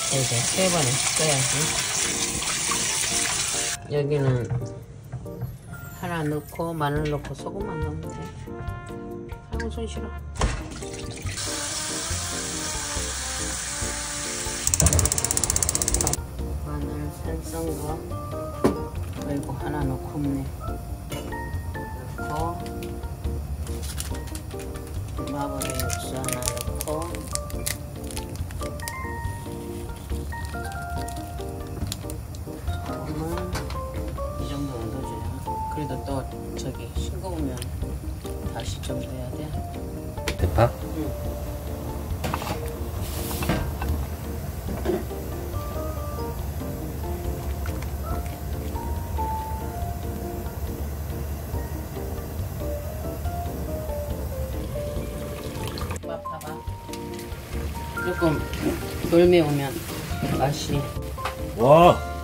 이렇게 3번에 떠야지. 여기는 하나 넣고 마늘 넣고 소금만 넣으면 돼. 아이고 손 싫어. 마늘 산썬 거 그리고 하나 넣고 없네. 넣고 마블에 육수 하나 넣고 소금은 이 정도 넣어줘야. 그래도 또 저기 싱거우면 다시 좀 넣어야 돼. 대파? 응. 맛 봐봐. 조금 덜 매우면 맛이. 와